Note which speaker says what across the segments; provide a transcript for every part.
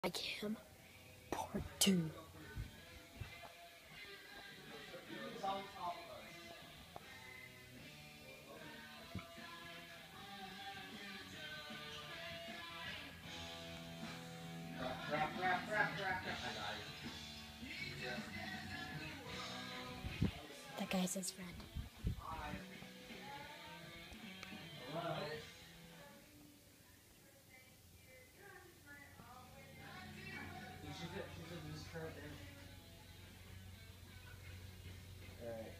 Speaker 1: Like him, part 2. That guy's his friend.
Speaker 2: Alright.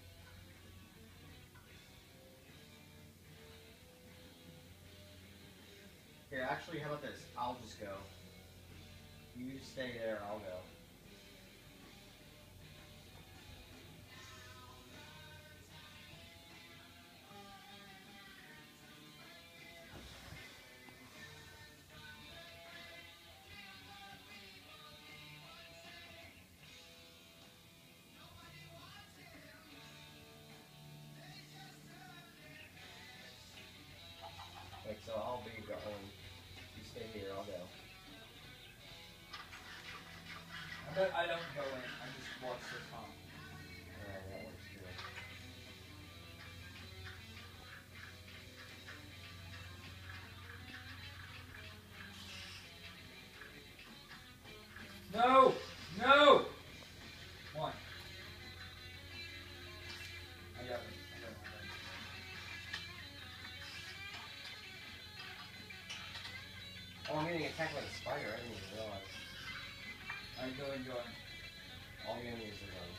Speaker 2: Here, actually, how about this? I'll just go. You stay there, I'll go. Like, so I'll be going. You stay here, I'll go.
Speaker 3: I bet I don't go in. I just watch the come.
Speaker 2: Alright, that works good.
Speaker 3: No! No! One. I got it.
Speaker 2: Oh, I'm getting attacked like a spider. I didn't even realize.
Speaker 3: Alright, go in.
Speaker 2: All the enemies are gone.